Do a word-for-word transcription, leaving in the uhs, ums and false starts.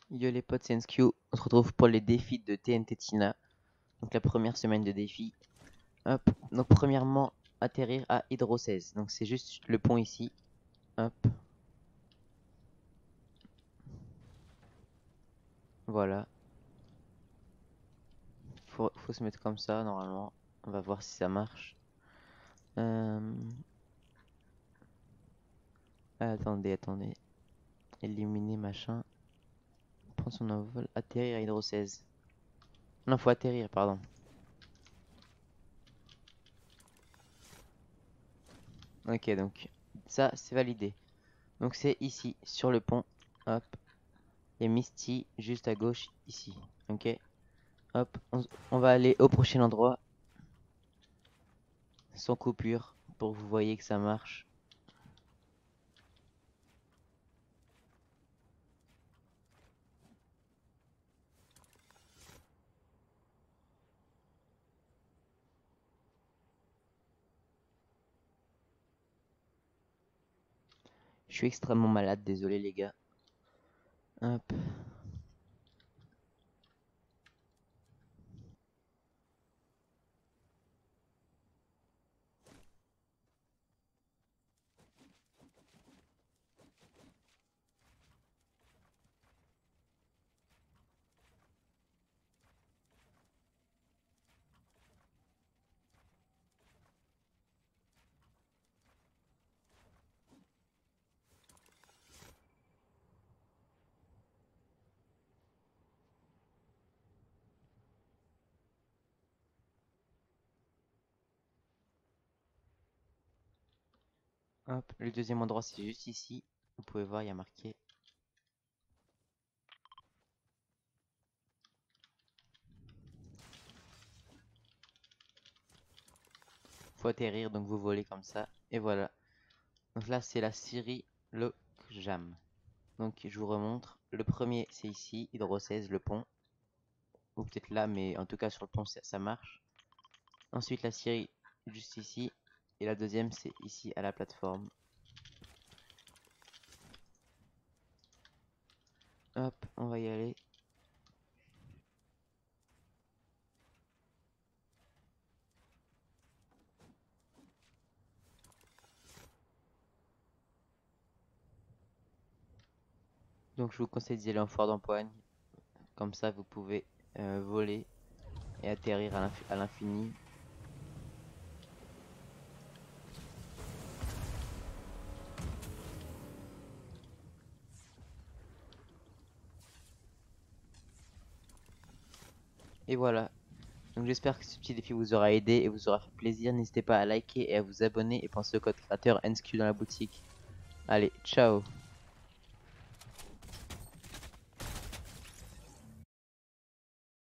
Yo les potes, c'est N S Q. On se retrouve pour les défis de T N T Tina. Donc la première semaine de défi. Hop. Donc premièrement, atterrir à Hydro seize. Donc c'est juste le pont ici. Hop. Voilà. Faut, faut se mettre comme ça normalement. On va voir si ça marche. Euh... Attendez, attendez. Éliminer machin. Prendre son envol. Atterrir à Hydro seize. Non, faut atterrir, pardon. Ok, donc ça c'est validé. Donc c'est ici, sur le pont. Hop. Il y a Misty juste à gauche ici. Ok. Hop, on, on va aller au prochain endroit. Sans coupure. Pour que vous voyez que ça marche. Je suis extrêmement malade, désolé les gars. Hop. Hop. Le deuxième endroit c'est juste ici. Vous pouvez voir, il y a marqué. Faut atterrir, donc vous volez comme ça. Et voilà. Donc là c'est la Syrie Lokjam. Donc je vous remontre. Le premier c'est ici, Hydro seize, le pont. Ou peut-être là, mais en tout cas sur le pont ça, ça marche. Ensuite la Syrie juste ici. Et la deuxième c'est ici à la plateforme. Hop, on va y aller. Donc je vous conseille d'y aller en foire d'empoigne. Comme ça vous pouvez euh, voler et atterrir à l'infini. Et voilà. Donc j'espère que ce petit défi vous aura aidé et vous aura fait plaisir. N'hésitez pas à liker et à vous abonner et pensez au code créateur N S Q dans la boutique. Allez, ciao.